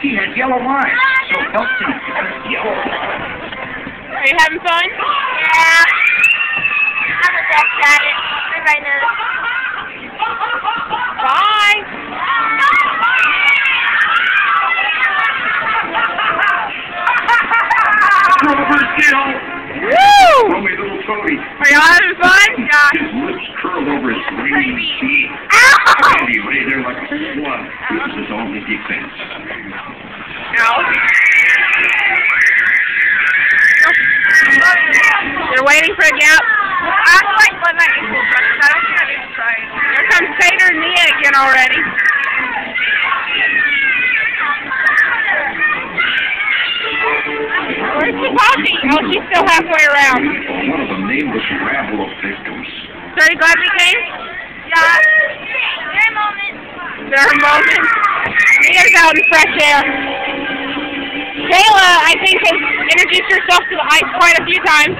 He had yellow eyes, so Elsie had yellow eyes. Are you having fun? Yeah. I'm the best at it. Everybody knows. Bye. Woo! Throw me, little Tony. Are y'all having fun? Yeah. His lips curled over his green teeth. And he lay there like a slug. It was his only defense. Ow. You're waiting for a gap? I don't like what my equal brothers. I don't think I need to try it. Here comes Tater and Mia again already. Where's the puppy? Oh, she's still halfway around. One of the nameless rabble of victims. So are you glad we came? Yeah. There are moments. There are moments. Mia's out in fresh air. Kayla, I think, has introduced herself to the ice quite a few times.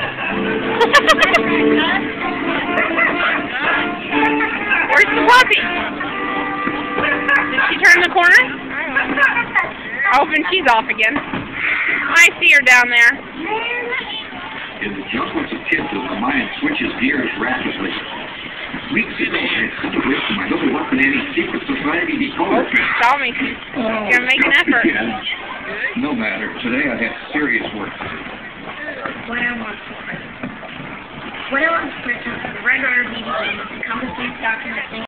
Where's the puppy? Did she turn the corner? Hoping she's off again. I see her down there. In the jungles of Tinsel, the Mayan switches gears rapidly. Weeks ago, I had come away from my little weapon anti-secret society because... Saw me. She's gonna make an effort. Yeah. No matter. Today I had serious work. What I want for Christmas. What I want for Christmas is a red rubber BB gun, a compass-based document.